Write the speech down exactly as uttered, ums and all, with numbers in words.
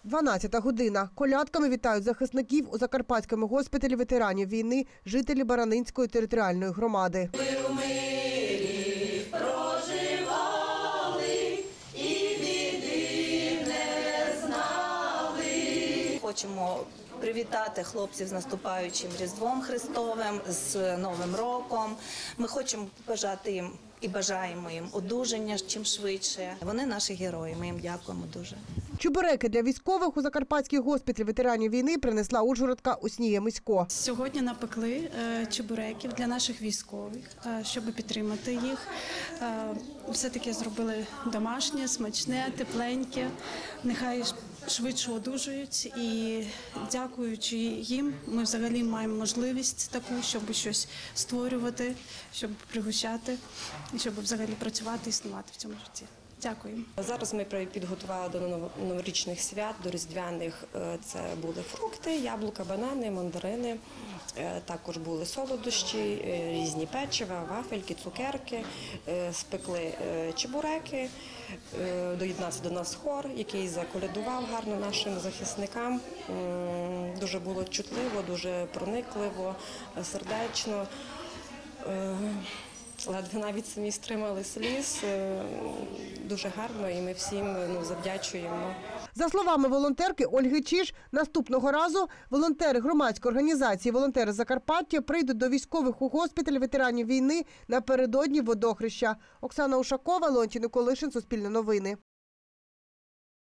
дванадцята година. Колядками вітають захисників у Закарпатському госпіталі ветеранів війни жителі Баранинської територіальної громади. Ми в мирі проживали і біди не знали. Хочемо привітати хлопців з наступаючим Різдвом Христовим, з Новим роком. Ми хочемо бажати їм і бажаємо їм одужання чим швидше. Вони наші герої, ми їм дякуємо дуже. Чебуреки для військових у Закарпатський госпіталь ветеранів війни принесла ужгородка Уснія Мисько. Сьогодні напекли чебуреків для наших військових, щоб підтримати їх. Все-таки зробили домашнє, смачне, тепленьке. Нехай швидше одужують і дякуючи їм, ми взагалі маємо можливість таку, щоб щось створювати, щоб пригощати, щоб взагалі працювати і існувати в цьому житті. Дякую. Зараз ми підготували до новорічних свят, до різдвяних. Це були фрукти, яблука, банани, мандарини. Також були солодощі, різні печива, вафельки, цукерки. Спекли чебуреки. Доєднався до нас хор, який заколядував гарно нашим захисникам. Дуже було чутливо, дуже проникливо, сердечно. Ледве навіть самі стримали сліз. Дуже гарно, і ми всім ну, завдячуємо. За словами волонтерки Ольги Чиж, наступного разу волонтери громадської організації «Волонтери Закарпаття» прийдуть до військових у госпіталь ветеранів війни напередодні водохреща. Оксана Ушакова, Леонтій Николишин, Суспільне новини.